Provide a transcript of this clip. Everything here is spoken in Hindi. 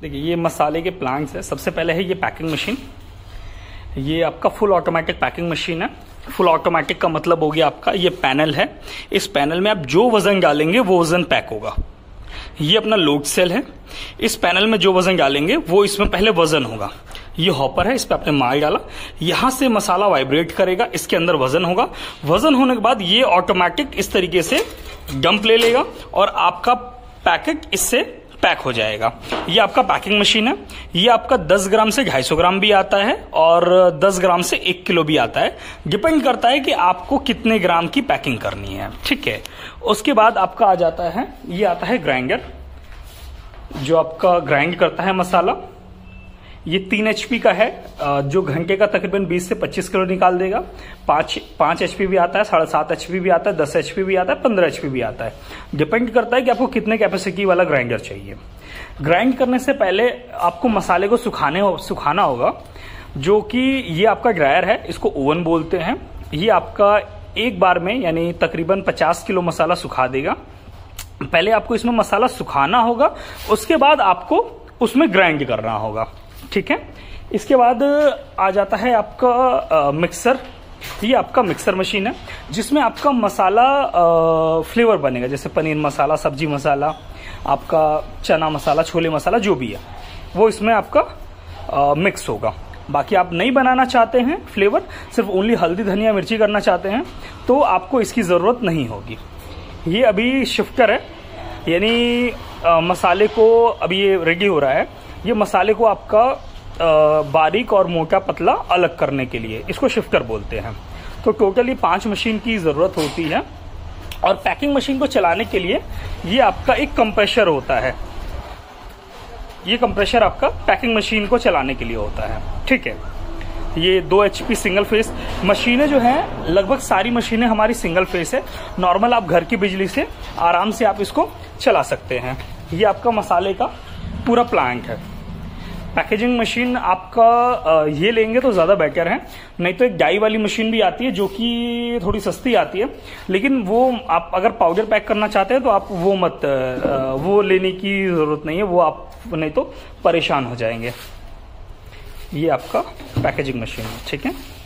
देखिए ये मसाले के प्लांट्स है। सबसे पहले है ये पैकिंग मशीन। ये आपका फुल ऑटोमेटिक पैकिंग मशीन है। फुल ऑटोमेटिक का मतलब हो गया आपका ये पैनल है। इस पैनल में आप जो वजन डालेंगे वो वजन पैक होगा। ये अपना लोड सेल है। इस पैनल में जो वजन डालेंगे वो इसमें पहले वजन होगा। ये हॉपर है, इस पे आपने माल डाला, यहां से मसाला वाइब्रेट करेगा, इसके अंदर वजन होगा। वजन होने के बाद ये ऑटोमेटिक इस तरीके से डंप ले लेगा और आपका पैकेट इससे पैक हो जाएगा। ये आपका पैकिंग मशीन है। ये आपका 10 ग्राम से 250 ग्राम भी आता है और 10 ग्राम से 1 किलो भी आता है। डिपेंड करता है कि आपको कितने ग्राम की पैकिंग करनी है। ठीक है। उसके बाद आपका आ जाता है, ये आता है ग्राइंडर, जो आपका ग्राइंड करता है मसाला। ये 3 HP का है, जो घंटे का तकरीबन 20 से 25 किलो निकाल देगा। 5 HP भी आता है, 7.5 HP भी आता है, 10 HP भी आता है, 15 HP भी आता है। डिपेंड करता है कि आपको कितने कैपेसिटी वाला ग्राइंडर चाहिए। ग्राइंड करने से पहले आपको मसाले को सुखाना होगा, जो कि ये आपका ड्रायर है, इसको ओवन बोलते हैं। ये आपका एक बार में यानी तकरीबन 50 किलो मसाला सुखा देगा। पहले आपको इसमें मसाला सुखाना होगा, उसके बाद आपको उसमें ग्राइंड करना होगा। ठीक है। इसके बाद आ जाता है आपका मिक्सर। ये आपका मिक्सर मशीन है, जिसमें आपका मसाला फ्लेवर बनेगा, जैसे पनीर मसाला, सब्जी मसाला, आपका चना मसाला, छोले मसाला, जो भी है वो इसमें आपका मिक्स होगा। बाकी आप नहीं बनाना चाहते हैं फ्लेवर, सिर्फ ओनली हल्दी धनिया मिर्ची करना चाहते हैं, तो आपको इसकी जरूरत नहीं होगी। ये अभी शिफ्टर है, यानी मसाले को अभी ये रेडी हो रहा है। ये मसाले को आपका बारीक और मोटा पतला अलग करने के लिए इसको शिफ्टर बोलते हैं। तो टोटली 5 मशीन की जरूरत होती है। और पैकिंग मशीन को चलाने के लिए ये आपका एक कंप्रेशर होता है। ये कंप्रेशर आपका पैकिंग मशीन को चलाने के लिए होता है। ठीक है। ये 2 HP सिंगल फेस मशीनें जो हैं, लगभग सारी मशीनें हमारी सिंगल फेस है। नॉर्मल आप घर की बिजली से आराम से आप इसको चला सकते हैं। ये आपका मसाले का पूरा प्लांट है। पैकेजिंग मशीन आपका ये लेंगे तो ज्यादा बेटर है, नहीं तो एक डाई वाली मशीन भी आती है जो कि थोड़ी सस्ती आती है, लेकिन वो आप अगर पाउडर पैक करना चाहते हैं तो आप वो लेने की जरूरत नहीं है, वो आप नहीं तो परेशान हो जाएंगे। ये आपका पैकेजिंग मशीन है। ठीक है।